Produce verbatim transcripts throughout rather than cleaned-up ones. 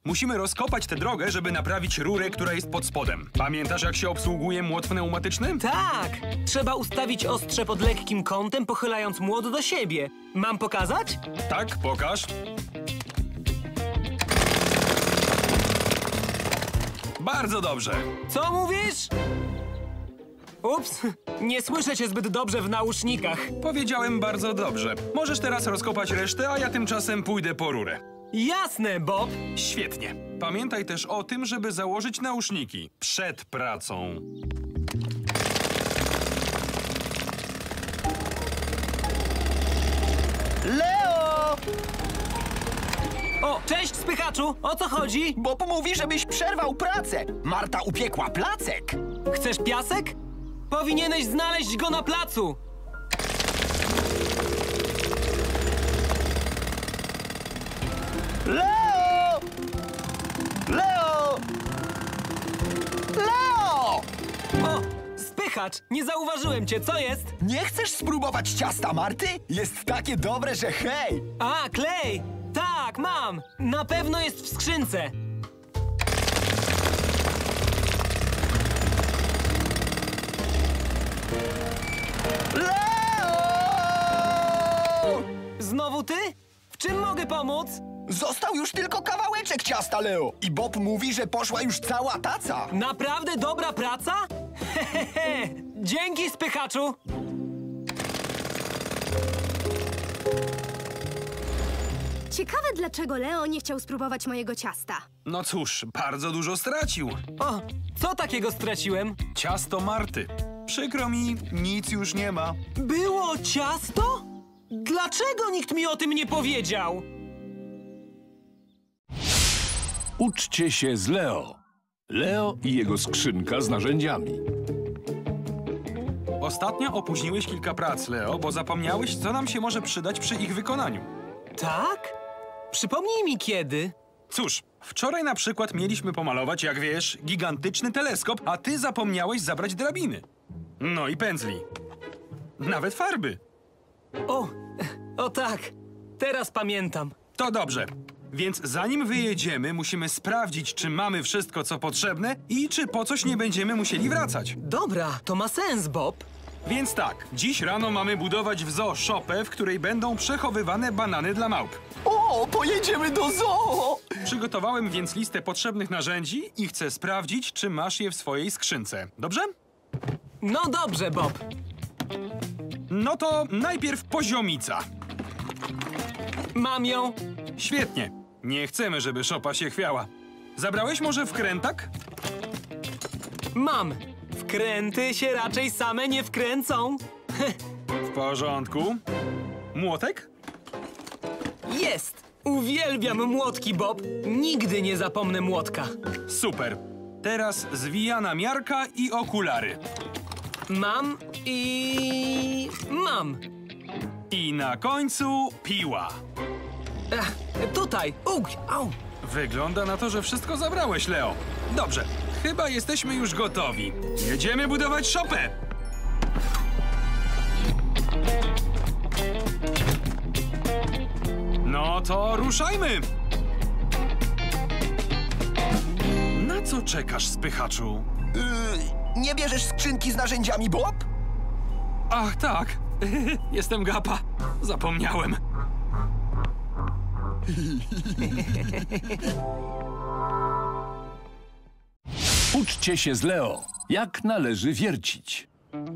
Musimy rozkopać tę drogę, żeby naprawić rurę, która jest pod spodem. Pamiętasz, jak się obsługuje młot pneumatyczny? Tak! Trzeba ustawić ostrze pod lekkim kątem, pochylając młot do siebie. Mam pokazać? Tak, pokaż. Bardzo dobrze. Co mówisz? Ups, nie słyszę cię zbyt dobrze w nausznikach. Powiedziałem bardzo dobrze. Możesz teraz rozkopać resztę, a ja tymczasem pójdę po rurę. Jasne, Bob. Świetnie. Pamiętaj też o tym, żeby założyć nauszniki przed pracą. Leo! O, cześć, spychaczu! O co chodzi? Bob mówi, żebyś przerwał pracę. Marta upiekła placek. Chcesz piasek? Powinieneś znaleźć go na placu. Leo! Leo! Leo! O, spychacz! Nie zauważyłem cię, co jest? Nie chcesz spróbować ciasta Marty? Jest takie dobre, że hej! A, klej! Tak, mam! Na pewno jest w skrzynce. Leo! Znowu ty? W czym mogę pomóc? Został już tylko kawałeczek ciasta, Leo. I Bob mówi, że poszła już cała taca. Naprawdę dobra praca? Hehehe! Dzięki, spychaczu! Ciekawe, dlaczego Leo nie chciał spróbować mojego ciasta. No cóż, bardzo dużo stracił. O, co takiego straciłem? Ciasto Marty. Przykro mi, nic już nie ma. Było ciasto? Dlaczego nikt mi o tym nie powiedział? Uczcie się z Leo. Leo i jego skrzynka z narzędziami. Ostatnio opóźniłeś kilka prac, Leo, bo zapomniałeś, co nam się może przydać przy ich wykonaniu. Tak? Przypomnij mi kiedy. Cóż, wczoraj na przykład mieliśmy pomalować, jak wiesz, gigantyczny teleskop, a ty zapomniałeś zabrać drabiny. No i pędzli. Nawet farby. O, o tak. Teraz pamiętam. To dobrze. Więc zanim wyjedziemy, musimy sprawdzić, czy mamy wszystko, co potrzebne i czy po coś nie będziemy musieli wracać. Dobra, to ma sens, Bob. Więc tak, dziś rano mamy budować w zoo szopę, w której będą przechowywane banany dla małp. O, pojedziemy do zoo! Przygotowałem więc listę potrzebnych narzędzi i chcę sprawdzić, czy masz je w swojej skrzynce. Dobrze? No dobrze, Bob. No to najpierw poziomica. Mam ją. Świetnie. Nie chcemy, żeby szopa się chwiała. Zabrałeś może wkrętak? Mam. Wkręty się raczej same nie wkręcą. W porządku. Młotek? Jest. Uwielbiam młotki, Bob. Nigdy nie zapomnę młotka. Super. Teraz zwijana miarka i okulary. Mam i... mam. I na końcu piła. Ech, tutaj. Ugh, au. Wygląda na to, że wszystko zabrałeś, Leo. Dobrze, chyba jesteśmy już gotowi. Jedziemy budować szopę! No to ruszajmy! Na co czekasz, spychaczu? Yy, nie bierzesz skrzynki z narzędziami, Bob? Ach, tak. Jestem gapa. Zapomniałem. Uczcie się z Leo. Jak należy wiercić.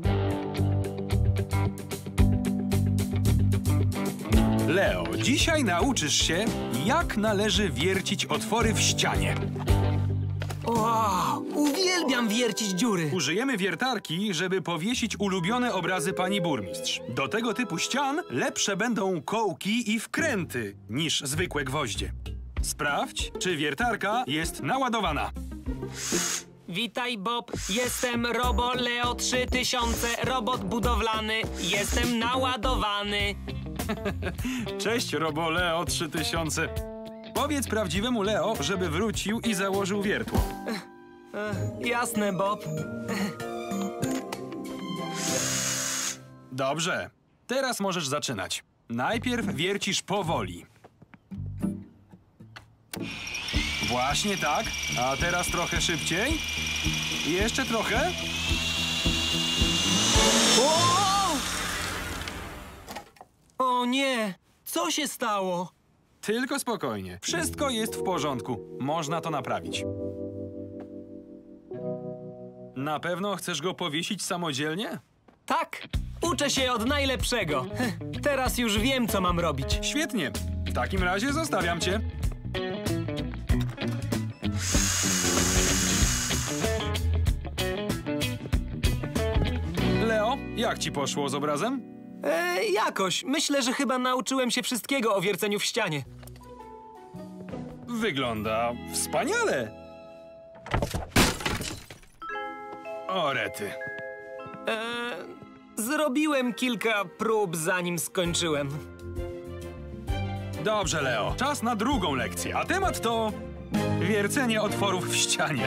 Leo, dzisiaj nauczysz się, jak należy wiercić otwory w ścianie. Wow, uwielbiam wiercić dziury. Użyjemy wiertarki, żeby powiesić ulubione obrazy pani burmistrz. Do tego typu ścian lepsze będą kołki i wkręty niż zwykłe gwoździe. Sprawdź, czy wiertarka jest naładowana. Witaj, Bob. Jestem Robo Leo trzy tysiące, robot budowlany. Jestem naładowany. Cześć, Robo Leo trzy tysiące. Powiedz prawdziwemu Leo, żeby wrócił i założył wiertło. Ech, jasne, Bob. Dobrze. Teraz możesz zaczynać. Najpierw wiercisz powoli. Właśnie tak. A teraz trochę szybciej. I jeszcze trochę. O! O nie! Co się stało? Tylko spokojnie. Wszystko jest w porządku. Można to naprawić. Na pewno chcesz go powiesić samodzielnie? Tak, uczę się od najlepszego. Teraz już wiem, co mam robić. Świetnie. W takim razie zostawiam cię. Leo, jak ci poszło z obrazem? E, jakoś. Myślę, że chyba nauczyłem się wszystkiego o wierceniu w ścianie. Wygląda wspaniale. O rety. E, zrobiłem kilka prób, zanim skończyłem. Dobrze, Leo. Czas na drugą lekcję. A temat to wiercenie otworów w ścianie.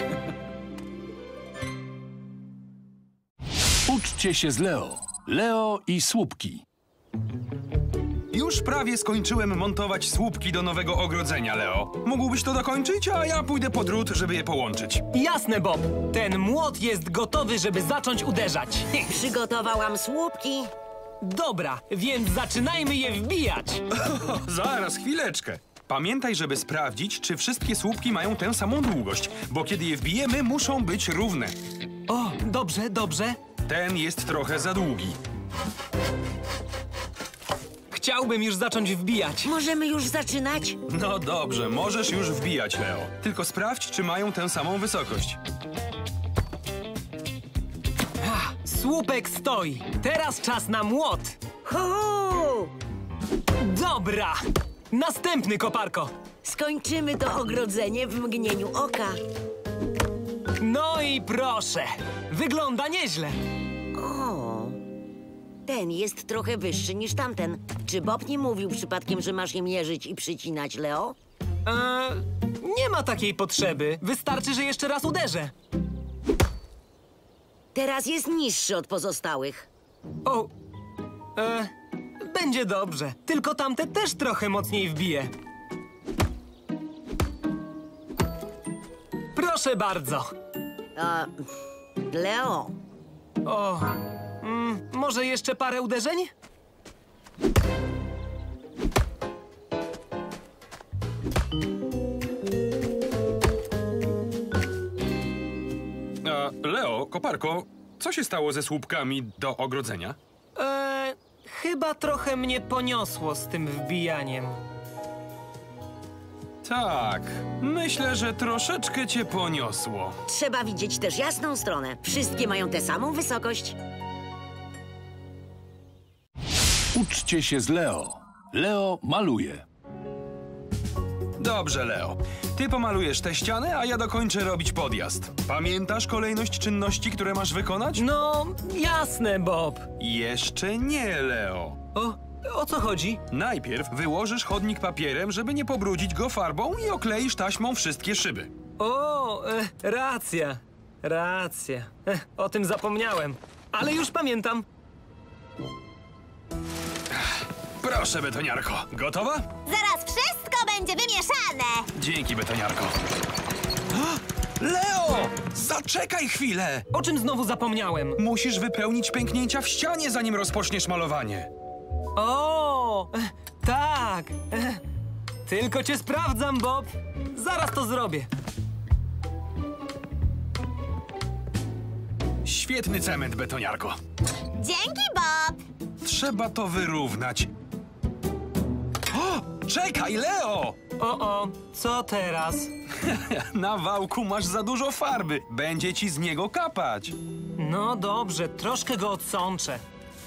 Uczcie się z Leo. Leo i słupki. Już prawie skończyłem montować słupki do nowego ogrodzenia, Leo. Mógłbyś to dokończyć, a ja pójdę po drut, żeby je połączyć. Jasne, Bob. Ten młot jest gotowy, żeby zacząć uderzać. Przygotowałam słupki. Dobra, więc zaczynajmy je wbijać. Zaraz, chwileczkę. Pamiętaj, żeby sprawdzić, czy wszystkie słupki mają tę samą długość, bo kiedy je wbijemy, muszą być równe. O, dobrze, dobrze. Ten jest trochę za długi. Chciałbym już zacząć wbijać. Możemy już zaczynać? No dobrze, możesz już wbijać, Leo. Tylko sprawdź, czy mają tę samą wysokość. Słupek stoi. Teraz czas na młot. Hu! Dobra. Następny, koparko. Skończymy to ogrodzenie w mgnieniu oka. No i proszę. Wygląda nieźle. O, ten jest trochę wyższy niż tamten. Czy Bob nie mówił przypadkiem, że masz je mierzyć i przycinać, Leo? Eee, nie ma takiej potrzeby. Wystarczy, że jeszcze raz uderzę. Teraz jest niższy od pozostałych. O, e, będzie dobrze. Tylko tamte też trochę mocniej wbiję. Proszę bardzo. A, Leo, O, mm, może jeszcze parę uderzeń? A, Leo, koparko, co się stało ze słupkami do ogrodzenia? Eee, chyba trochę mnie poniosło z tym wbijaniem. Tak, myślę, że troszeczkę cię poniosło. trzeba widzieć też jasną stronę. Wszystkie mają tę samą wysokość. Uczcie się z Leo. Leo maluje. Dobrze, Leo. Ty pomalujesz tę ścianę, a ja dokończę robić podjazd. Pamiętasz kolejność czynności, które masz wykonać? No, jasne, Bob. Jeszcze nie, Leo. O, o co chodzi? Najpierw wyłożysz chodnik papierem, żeby nie pobrudzić go farbą i okleisz taśmą wszystkie szyby. O, e, racja, racja. E, o tym zapomniałem, ale już pamiętam. Proszę, betoniarko. Gotowa? Zaraz wszystko będzie wymieszane! Dzięki, betoniarko. Leo! Zaczekaj chwilę! O czym znowu zapomniałem? Musisz wypełnić pęknięcia w ścianie, zanim rozpoczniesz malowanie. O, e, tak. E, tylko cię sprawdzam, Bob. Zaraz to zrobię. Świetny cement, betoniarko. Dzięki, Bob! Trzeba to wyrównać. O! Czekaj, Leo! O, o, co teraz? Na wałku masz za dużo farby. Będzie ci z niego kapać. No dobrze, troszkę go odsączę.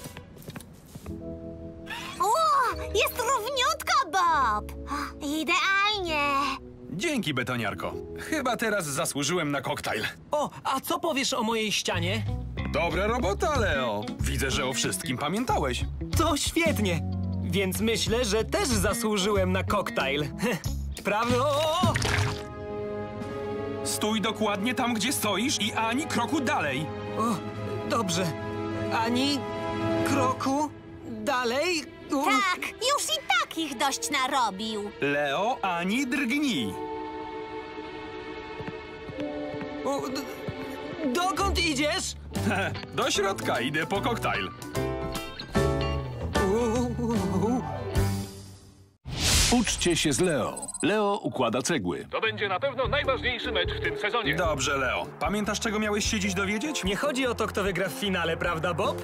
O, jest równiutko, Bob! Idealnie! Dzięki, betoniarko. Chyba teraz zasłużyłem na koktajl. O, a co powiesz o mojej ścianie? Dobra robota, Leo. Widzę, że o wszystkim pamiętałeś. To świetnie. Więc myślę, że też zasłużyłem na koktajl. Prawda? O, o! Stój dokładnie tam, gdzie stoisz i ani kroku dalej. O, dobrze. Ani kroku dalej. U, Tak, już i tak ich dość narobił. Leo, ani drgnij. U, d- dokąd idziesz? Do środka, idę po koktajl. U, u, u. Uczcie się z Leo. Leo układa cegły. To będzie na pewno najważniejszy mecz w tym sezonie. Dobrze, Leo. Pamiętasz, czego miałeś się dziś dowiedzieć? Nie chodzi o to, kto wygra w finale, prawda, Bob?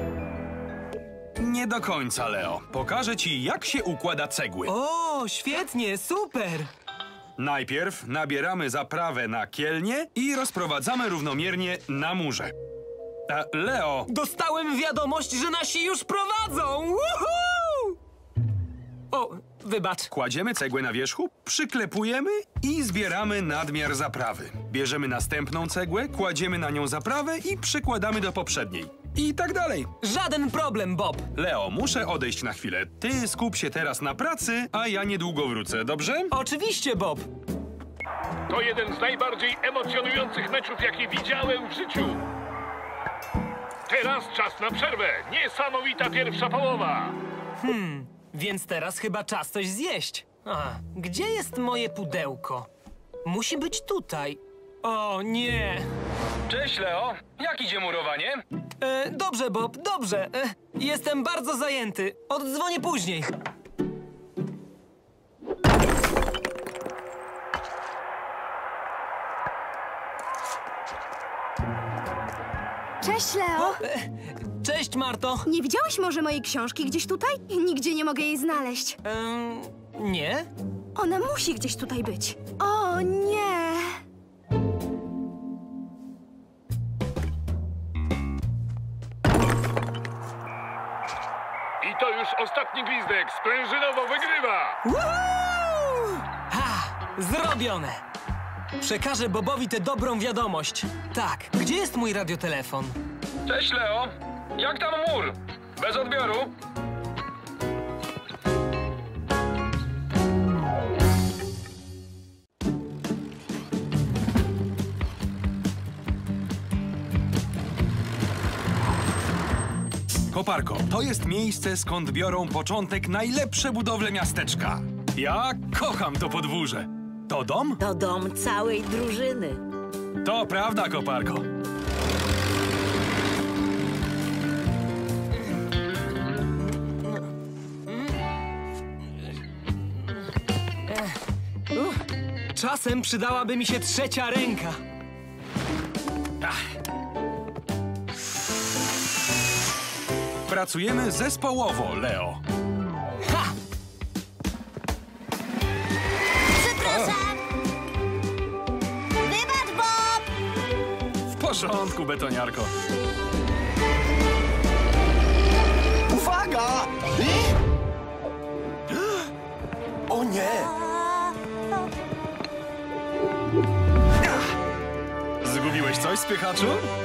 Nie do końca, Leo. Pokażę ci, jak się układa cegły. O, świetnie, super! Najpierw nabieramy zaprawę na kielnie i rozprowadzamy równomiernie na murze. A, Leo, Dostałem wiadomość, że nasi już prowadzą! Woohoo! O, wybacz. kładziemy cegłę na wierzchu, przyklepujemy i zbieramy nadmiar zaprawy. Bierzemy następną cegłę, kładziemy na nią zaprawę i przykładamy do poprzedniej. I tak dalej. Żaden problem, Bob. Leo, muszę odejść na chwilę. Ty skup się teraz na pracy, a ja niedługo wrócę, dobrze? Oczywiście, Bob. To jeden z najbardziej emocjonujących meczów, jakie widziałem w życiu. Teraz czas na przerwę. Niesamowita pierwsza połowa. Więc teraz chyba czas coś zjeść. A, gdzie jest moje pudełko? Musi być tutaj. O, nie. Cześć, Leo. Jak idzie murowanie? E, dobrze, Bob, dobrze. E, jestem bardzo zajęty. Oddzwonię później. Cześć, Leo. Cześć, Marto. Nie widziałeś może mojej książki gdzieś tutaj? Nigdzie nie mogę jej znaleźć. Em, nie? Ona musi gdzieś tutaj być. O nie! I to już ostatni gwizdek. Sprężynowo wygrywa. Woohoo! Ha! Zrobione! Przekażę Bobowi tę dobrą wiadomość. Tak, gdzie jest mój radiotelefon? Cześć, Leo. Jak tam mur? Bez odbioru? Koparko, to jest miejsce, skąd biorą początek najlepsze budowle miasteczka. Ja kocham to podwórze. To dom? To dom całej drużyny. To prawda, Koparko. Czasem przydałaby mi się trzecia ręka. Pracujemy zespołowo, Leo. Ha! Przepraszam! Wybacz, Bob! W porządku, betoniarko. Uwaga! O nie! Zgubiłeś coś, spychaczu?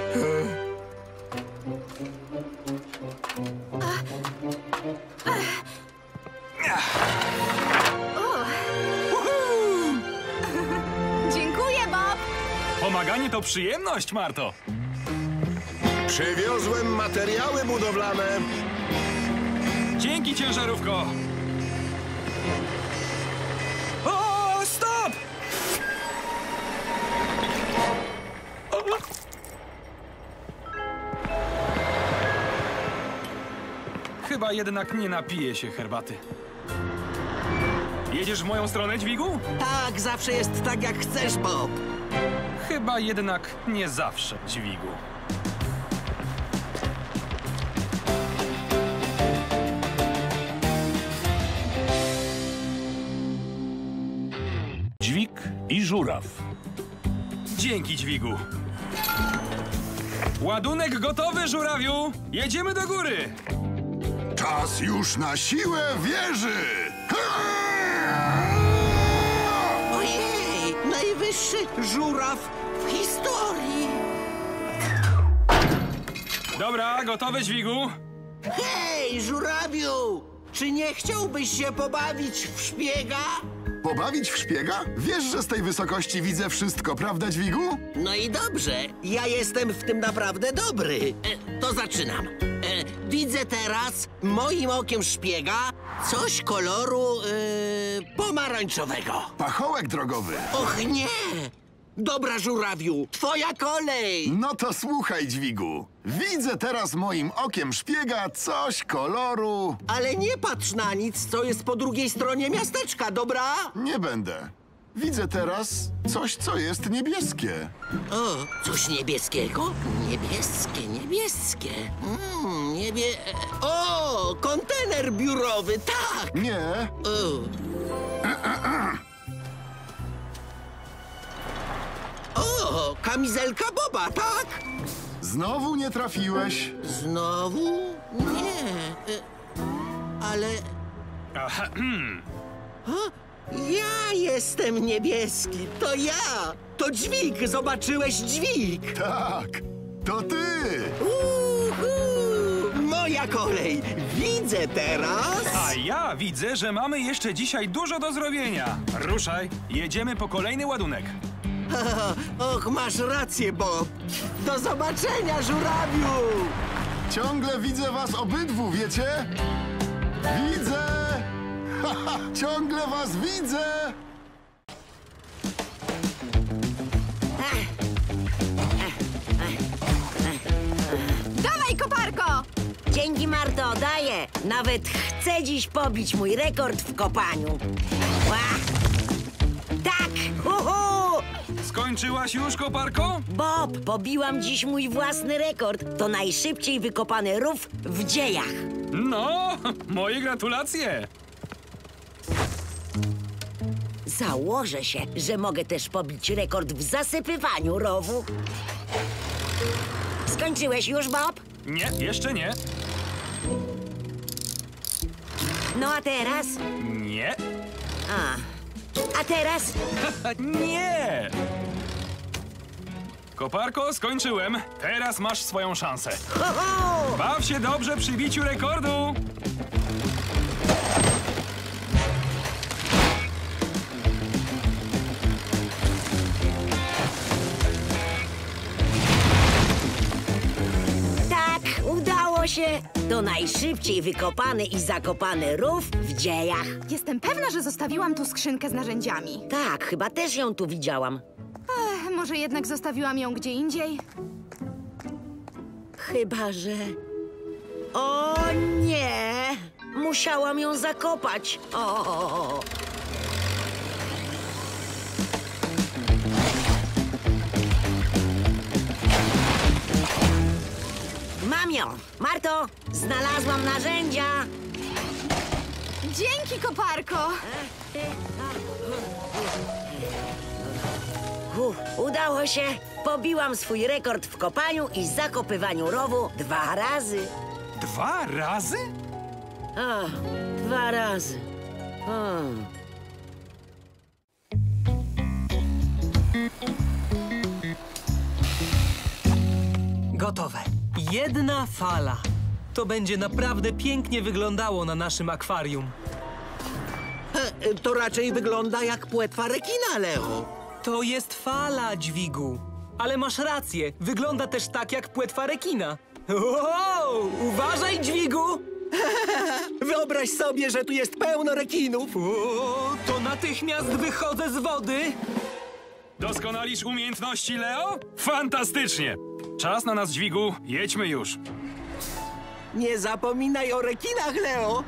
Dziękuję, Bob. Pomaganie to przyjemność, Marto. Przywiozłem materiały budowlane. Dzięki, ciężarówko. O, stop! Chyba jednak nie napiję się herbaty. Jedziesz w moją stronę, dźwigu? Tak, zawsze jest tak, jak chcesz, Bob. Chyba jednak nie zawsze, dźwigu. Dźwig i żuraw. Dzięki, dźwigu. Ładunek gotowy, żurawiu! Jedziemy do góry! Czas już na siłę wieży! Ojej, najwyższy żuraw w historii. Dobra, gotowe, dźwigu. Hej, żurawiu! Czy nie chciałbyś się pobawić w szpiega? Pobawić w szpiega? Wiesz, że z tej wysokości widzę wszystko, prawda, dźwigu? No i dobrze, ja jestem w tym naprawdę dobry. E, to zaczynam. E, widzę teraz moim okiem szpiega coś koloru e, pomarańczowego. Pachołek drogowy. Och nie! Dobra, żurawiu, twoja kolej! No to słuchaj, dźwigu. Widzę teraz moim okiem szpiega coś koloru... Ale nie patrz na nic, co jest po drugiej stronie miasteczka, dobra? Nie będę. Widzę teraz coś, co jest niebieskie. O, coś niebieskiego? Niebieskie, niebieskie. Mm, niebie... O, kontener biurowy, tak! Nie. O. O, kamizelka Boba, tak? Znowu nie trafiłeś. Znowu? Nie. E, Ale... Aha, O, ja jestem niebieski, to ja! To dźwig, zobaczyłeś dźwig! Tak, to ty. Uhu! Moja kolej! Widzę teraz! a ja widzę, że mamy jeszcze dzisiaj dużo do zrobienia. Ruszaj, jedziemy po kolejny ładunek. Och, masz rację, Bob! Do zobaczenia, żurawiu! Ciągle widzę was obydwu, wiecie? Widzę! Haha, ciągle was widzę! Dawaj, koparko! Dzięki, Marto, daję. Nawet chcę dziś pobić mój rekord w kopaniu. Ła! Tak! Uhu! Skończyłaś już, koparko? Bob, pobiłam dziś mój własny rekord. To najszybciej wykopany rów w dziejach. No, moje gratulacje. Założę się, że mogę też pobić rekord w zasypywaniu rowu. Skończyłeś już, Bob? Nie, jeszcze nie. No a teraz? Nie. A. A teraz? Nie! Koparko, skończyłem. Teraz masz swoją szansę. Ho, ho! Baw się dobrze przy biciu rekordu. Tak, udało się. To najszybciej wykopany i zakopany rów w dziejach. Jestem pewna, że zostawiłam tu skrzynkę z narzędziami. Tak, chyba też ją tu widziałam. Ech, może jednak zostawiłam ją gdzie indziej? Chyba, że... O nie! Musiałam ją zakopać. O! Mam ją! Marto, znalazłam narzędzia! Dzięki, koparko! Uf, udało się! Pobiłam swój rekord w kopaniu i zakopywaniu rowu dwa razy. Dwa razy? O, dwa razy. O. Gotowe. Jedna fala. To będzie naprawdę pięknie wyglądało na naszym akwarium. E, To raczej wygląda jak płetwa rekina, Leo. To jest fala, dźwigu. Ale masz rację, wygląda też tak jak płetwa rekina. Wow, uważaj, dźwigu! Wyobraź sobie, że tu jest pełno rekinów. O, to natychmiast wychodzę z wody. Doskonalisz umiejętności, Leo? Fantastycznie! Czas na nas, dźwigu. Jedźmy już. Nie zapominaj o rekinach, Leo.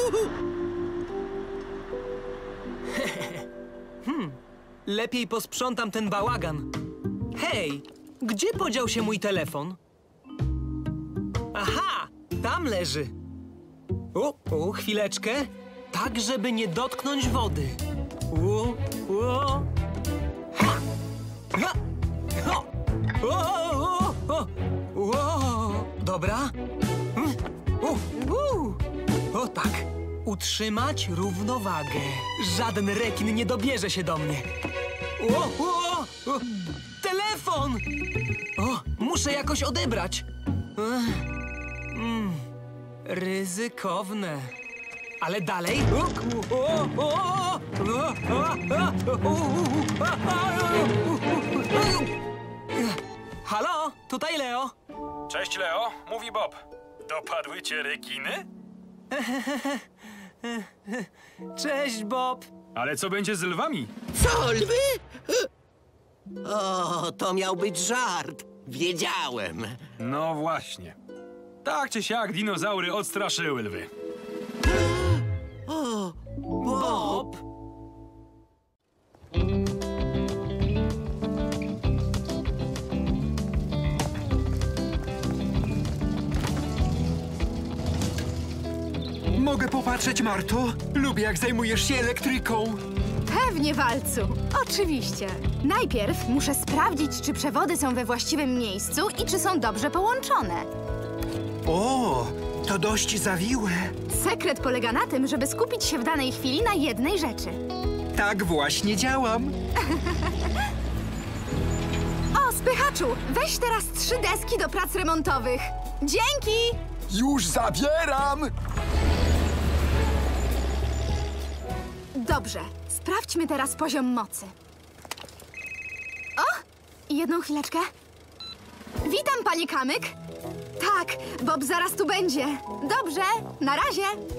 Lepiej posprzątam ten bałagan. Hej, gdzie podział się mój telefon? Aha, tam leży. O, o, chwileczkę. Tak, żeby nie dotknąć wody. O, o. Ha! Ha! Ho! O, o, o, o. Dobra. Mm. O, u. O tak. Utrzymać równowagę. Żaden rekin nie dobierze się do mnie. O, o, o. Telefon! O, muszę jakoś odebrać. Ech. Mm. Ryzykowne. Ale dalej. O, o, o, o, o, o, o. Halo, tutaj Leo. Cześć, Leo. Mówi Bob. Dopadły cię rekiny? Cześć, Bob. Ale co będzie z lwami? Co, lwy? O, to miał być żart. Wiedziałem. No właśnie. Tak czy siak dinozaury odstraszyły lwy. O, Bob! Mogę popatrzeć, Marto? Lubię, jak zajmujesz się elektryką. Pewnie, Walcu. Oczywiście. Najpierw muszę sprawdzić, czy przewody są we właściwym miejscu i czy są dobrze połączone. O, to dość zawiłe. Sekret polega na tym, żeby skupić się w danej chwili na jednej rzeczy. Tak właśnie działam. O, spychaczu, weź teraz trzy deski do prac remontowych. Dzięki! Już zabieram! Dobrze, sprawdźmy teraz poziom mocy. O, jedną chwileczkę. Witam, panie Kamyk. Tak, Bob zaraz tu będzie. Dobrze, na razie.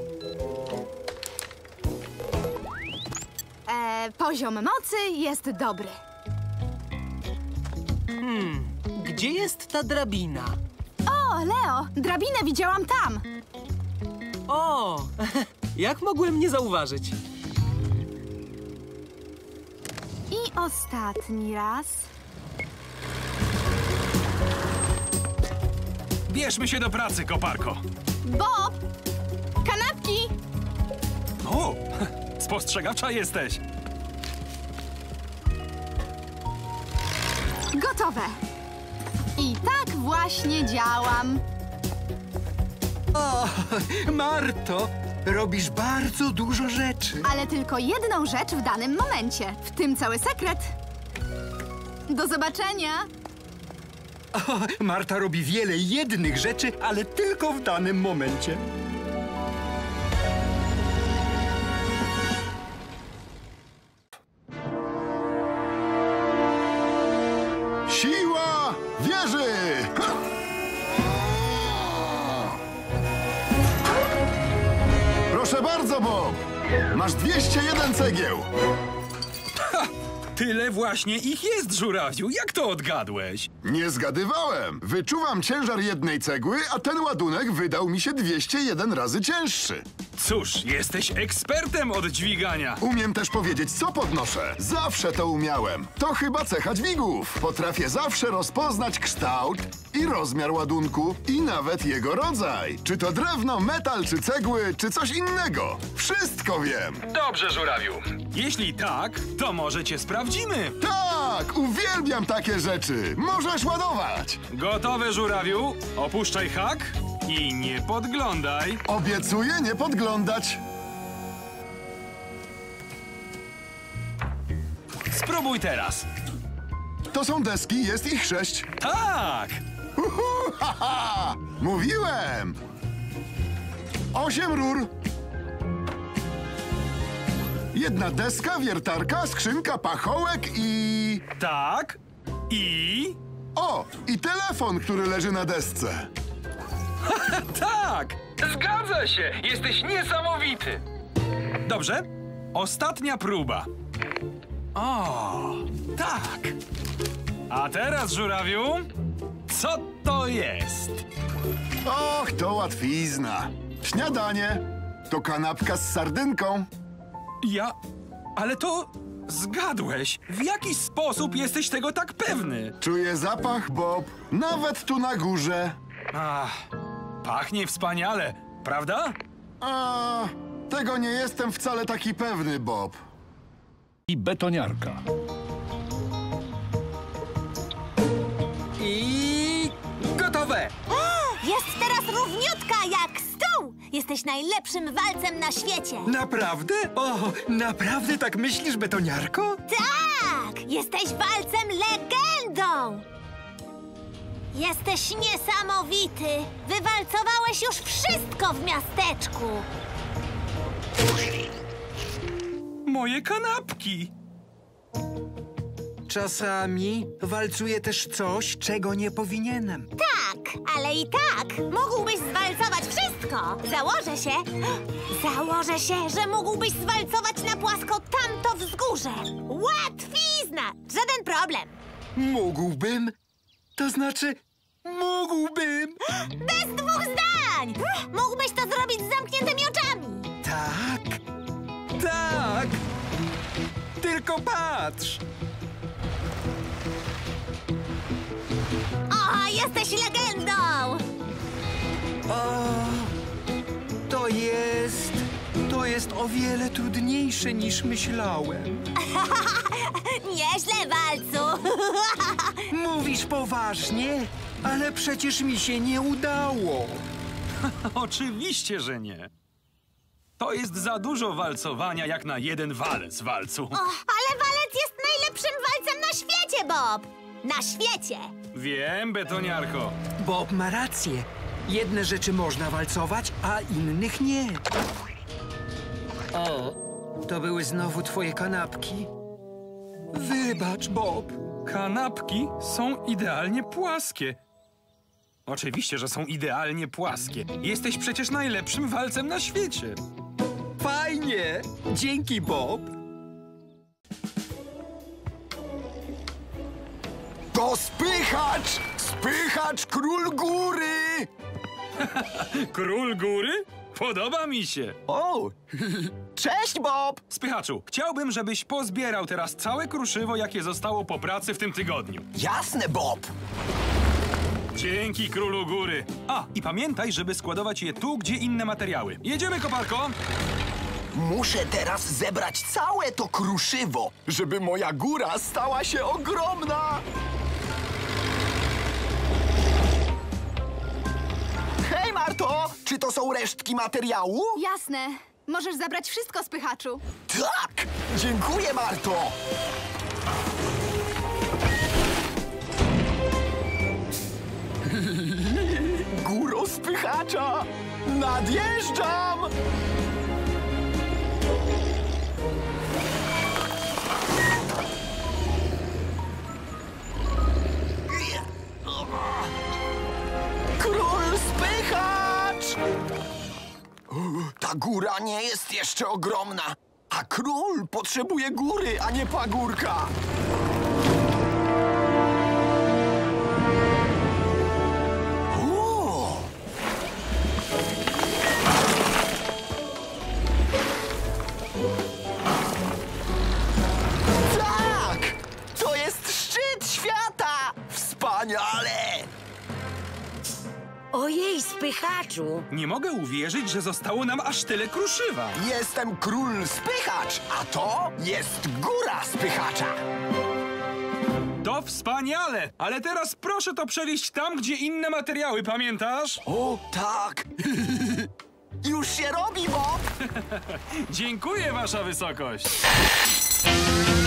E, poziom mocy jest dobry. Hmm, gdzie jest ta drabina? O, Leo, drabinę widziałam tam. O, jak mogłem nie zauważyć? I ostatni raz. Bierzmy się do pracy, koparko. Bob! Kanapki! O, spostrzegawcza jesteś. Gotowe. I tak właśnie działam. O, Marto, robisz bardzo dużo rzeczy. Ale tylko jedną rzecz w danym momencie. W tym cały sekret. Do zobaczenia. O, Marta robi wiele jednych rzeczy, ale tylko w danym momencie. Siła wieży! Ha! Proszę bardzo, Bob! Masz dwieście jeden cegieł! Ha! Tyle właśnie ich jest, żurawiu. Jak to odgadłeś? Nie zgadywałem. Wyczuwam ciężar jednej cegły, a ten ładunek wydał mi się dwieście jeden razy cięższy. Cóż, jesteś ekspertem od dźwigania. Umiem też powiedzieć, co podnoszę. Zawsze to umiałem. To chyba cecha dźwigów. Potrafię zawsze rozpoznać kształt i rozmiar ładunku i nawet jego rodzaj. Czy to drewno, metal, czy cegły, czy coś innego. Wszystko wiem. Dobrze, żurawiu. Jeśli tak, to może cię sprawdzimy. Tak, uwielbiam takie rzeczy. Możesz ładować. Gotowe, żurawiu. Opuszczaj hak i nie podglądaj. Obiecuję nie podglądać. Spróbuj teraz. To są deski, jest ich sześć. Tak! Uhu, ha, ha. Mówiłem! Osiem rur. Jedna deska, wiertarka, skrzynka, pachołek i... Tak. I... O! I telefon, który leży na desce. Tak! Zgadza się! Jesteś niesamowity! Dobrze. Ostatnia próba. O, tak. A teraz, żurawiu, co to jest? Och, to łatwizna. Śniadanie. To kanapka z sardynką. Ja... Ale to... Zgadłeś. W jaki sposób jesteś tego tak pewny? Czuję zapach, Bob. Nawet tu na górze. Ach, pachnie wspaniale, prawda? A, tego nie jestem wcale taki pewny, Bob. I betoniarka. I gotowe. Jest teraz równiutka jak stół! Jesteś najlepszym walcem na świecie! Naprawdę? O, naprawdę tak myślisz, betoniarko? Tak! Jesteś walcem legendą! Jesteś niesamowity! Wywalcowałeś już wszystko w miasteczku! Moje kanapki. czasami walcuję też coś, czego nie powinienem. Tak, ale i tak mógłbyś zwalcować wszystko. Założę się, założę się, że mógłbyś zwalcować na płasko tamto wzgórze. Łatwizna! Żaden problem. Mógłbym? To znaczy, mógłbym! Bez dwóch zdań! Mógłbyś to zrobić z zamkniętymi oczami. Tak, tak! Tylko patrz! O, jesteś legendą! O, to jest... To jest o wiele trudniejsze niż myślałem. Nieźle, walcu! Mówisz poważnie? Ale przecież mi się nie udało. Oczywiście, że nie. To jest za dużo walcowania jak na jeden walec, walcu. O, ale walec jest najlepszym walcem na świecie, Bob! Na świecie! Wiem, betoniarko. Bob ma rację. Jedne rzeczy można walcować, a innych nie. O, to były znowu twoje kanapki. Wybacz, Bob. Kanapki są idealnie płaskie. Oczywiście, że są idealnie płaskie. Jesteś przecież najlepszym walcem na świecie. Fajnie! Dzięki, Bob. To spychacz! Spychacz król góry! Król góry? Podoba mi się. O! Cześć, Bob! Spychaczu, chciałbym, żebyś pozbierał teraz całe kruszywo, jakie zostało po pracy w tym tygodniu. Jasne, Bob! Dzięki, królu góry. A, i pamiętaj, żeby składować je tu, gdzie inne materiały. Jedziemy, koparko! Muszę teraz zebrać całe to kruszywo, żeby moja góra stała się ogromna! Hej, Marto! Czy to są resztki materiału? Jasne. Możesz zabrać wszystko, spychaczu. Tak! Dziękuję, Marto! Góro spychacza! Nadjeżdżam! Król spychacz! Ta góra nie jest jeszcze ogromna, a król potrzebuje góry, a nie pagórka. O! Tak! To jest szczyt świata! Wspaniale! Ojej, spychaczu! Nie mogę uwierzyć, że zostało nam aż tyle kruszywa. Jestem król spychacz, a to jest góra spychacza. To wspaniale! Ale teraz proszę to przewieźć tam, gdzie inne materiały, pamiętasz? O, tak! Już się robi, Bob! Dziękuję, wasza wysokość!